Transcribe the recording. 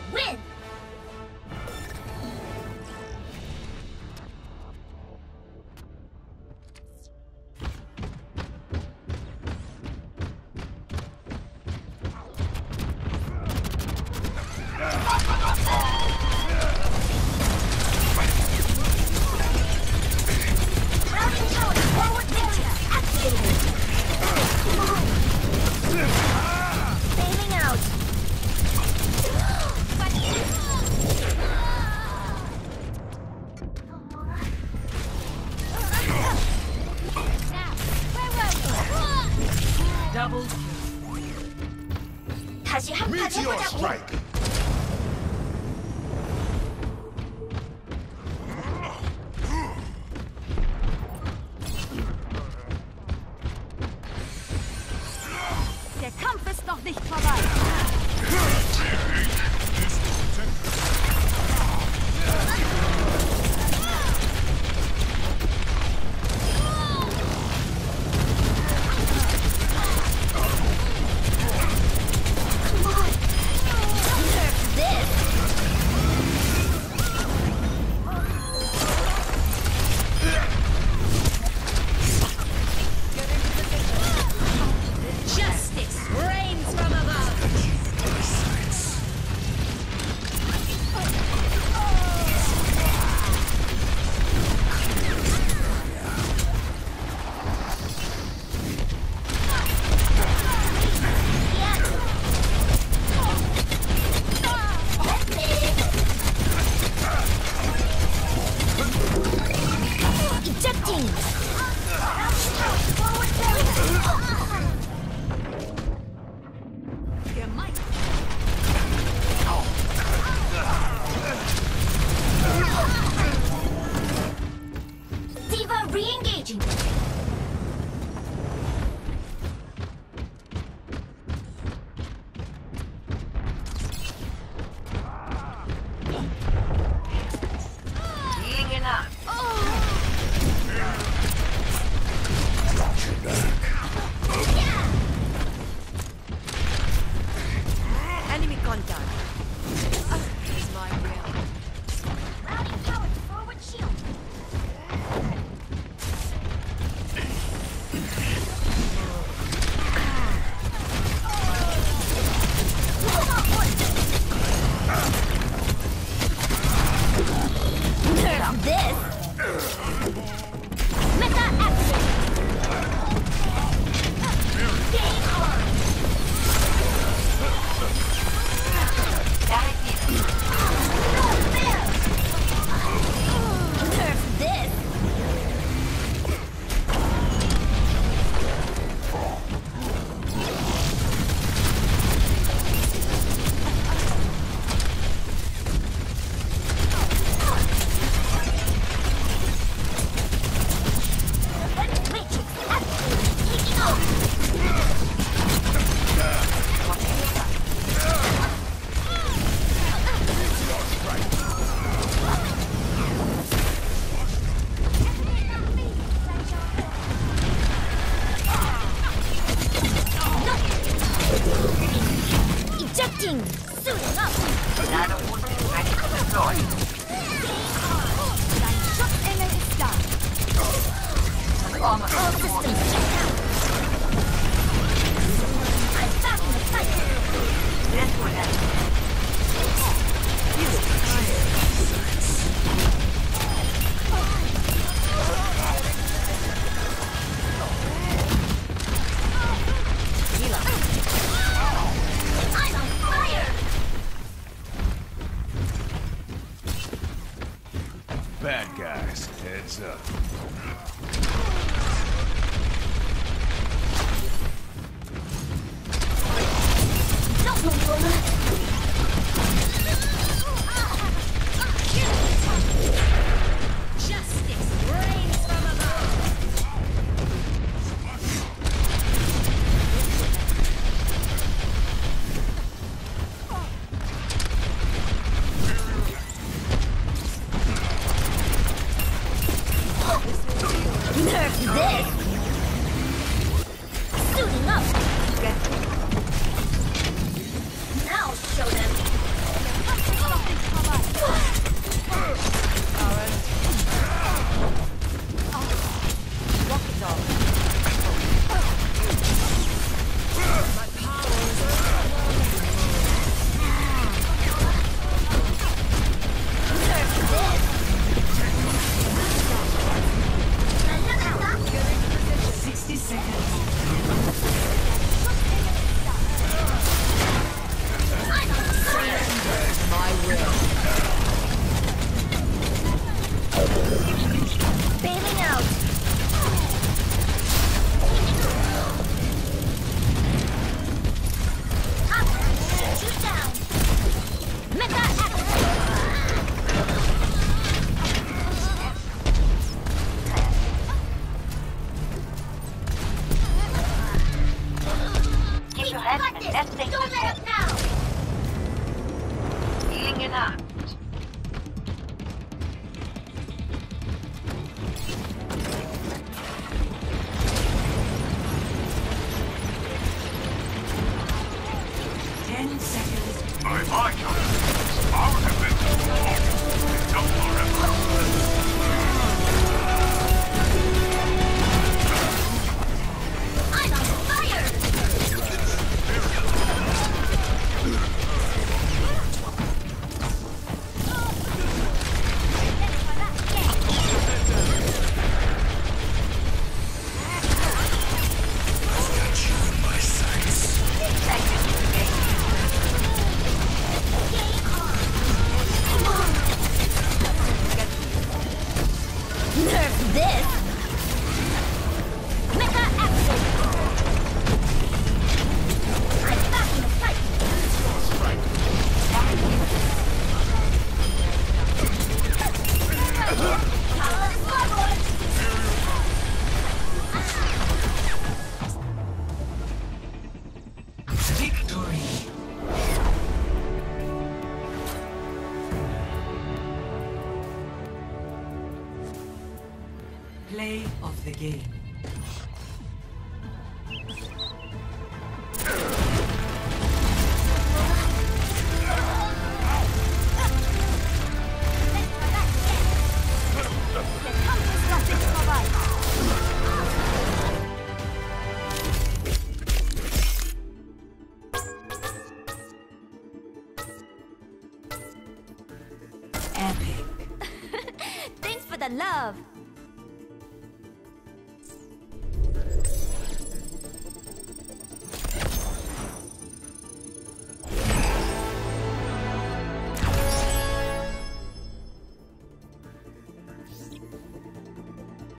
win! Double 다시 한판 Meteor 해보자고. strike. Der Kampf ist noch nicht vorbei. Justice reigns from above. Ejecting. Gemein. Diva re-engaging. Enemy contact. Here's my realm. Routing power to forward shield. Nerf this. Meta activate. Game on. Nerf this. Matrix activated. Taking off. Ejecting. Suiting up. Dein Schutzengel ist da. All systems checked out. I'm back in the fight. I'm on fire. Bad guys, heads up. Don't move, Roma. Justice reigns from above. Nerf this. Suiting up. Now show them. Balancing an act. By my calculations, our defense is strong. Not forever. I'm on fire! Nerf this! Mecha action! I'm back in the fight! Power is forward! Victory! Play of the game. Der Kampf ist noch nicht vorbei. Epic. Thanks for the love!